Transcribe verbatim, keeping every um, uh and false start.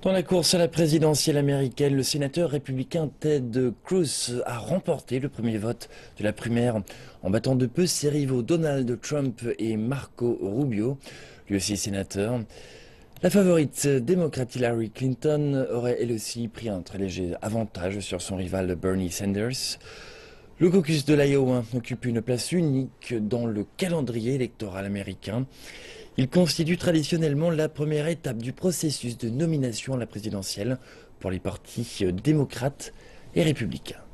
Dans la course à la présidentielle américaine, le sénateur républicain Ted Cruz a remporté le premier vote de la primaire en battant de peu ses rivaux Donald Trump et Marco Rubio, lui aussi sénateur. La favorite démocrate Hillary Clinton aurait elle aussi pris un très léger avantage sur son rival Bernie Sanders. Le caucus de l'Iowa occupe une place unique dans le calendrier électoral américain. Il constitue traditionnellement la première étape du processus de nomination à la présidentielle pour les partis démocrates et républicains.